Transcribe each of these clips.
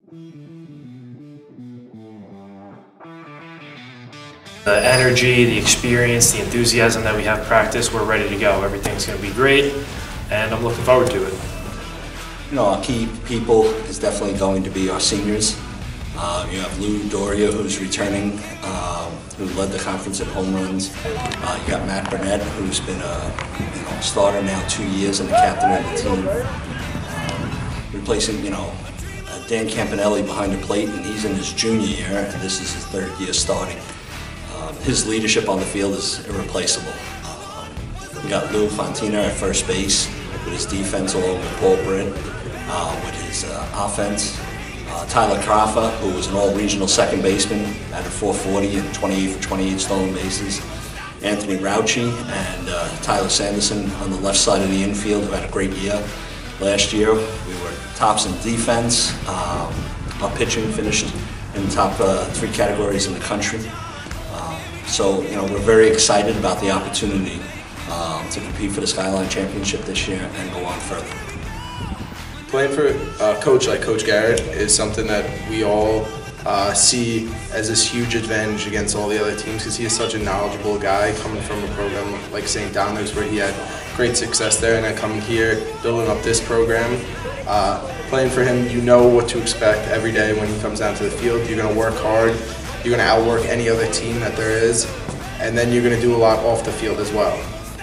The energy, the experience, the enthusiasm that we have practice, we're ready to go. Everything's going to be great, and I'm looking forward to it. You know, our key people is definitely going to be our seniors. You have Lou Doria, who's returning, who led the conference in home runs. You got Matt Burnett, who's been a starter now 2 years and the captain of the team. Replacing, Dan Campanelli behind the plate, and he's in his junior year, and this is his third year starting. His leadership on the field is irreplaceable. We got Lou Fontina at first base with his defense along with Paul Britt, with his offense. Tyler Crawford, who was an all-regional second baseman, at a .440 and 28 for 28 stolen bases. Anthony Rauchi and Tyler Sanderson on the left side of the infield, who had a great year. Last year, we were tops in defense. Our pitching finished in the top 3 categories in the country. So, we're very excited about the opportunity to compete for the Skyline Championship this year and go on further. Playing for a coach like Coach Garrett is something that we all see as this huge advantage against all the other teams, because he is such a knowledgeable guy coming from a program like St. Dominic's where he had great success there, and then coming here, building up this program. Playing for him, you know what to expect every day when he comes down to the field. You're going to work hard, you're going to outwork any other team that there is, and then you're going to do a lot off the field as well.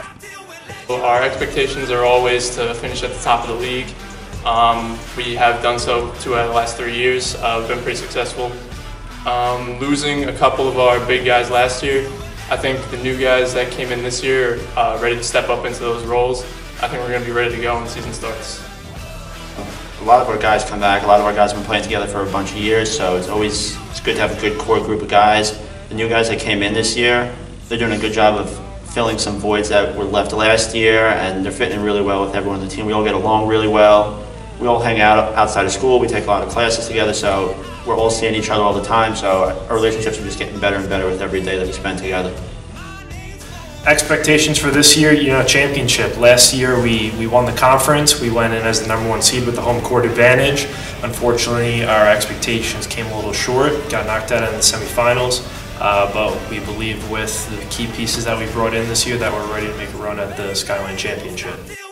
Our expectations are always to finish at the top of the league. We have done so 2 out of the last 3 years. We've been pretty successful. Losing a couple of our big guys last year, I think the new guys that came in this year are ready to step up into those roles. I think we're going to be ready to go when the season starts. A lot of our guys come back. A lot of our guys have been playing together for a bunch of years, so it's good to have a good core group of guys. The new guys that came in this year, they're doing a good job of filling some voids that were left last year, and they're fitting in really well with everyone on the team. We all get along really well. We all hang out outside of school. We take a lot of classes together, so we're all seeing each other all the time. So our relationships are just getting better and better with every day that we spend together. Expectations for this year, championship. Last year we won the conference. We went in as the #1 seed with the home court advantage. Unfortunately, our expectations came a little short, got knocked out in the semifinals. But we believe with the key pieces that we brought in this year that we're ready to make a run at the Skyline Championship.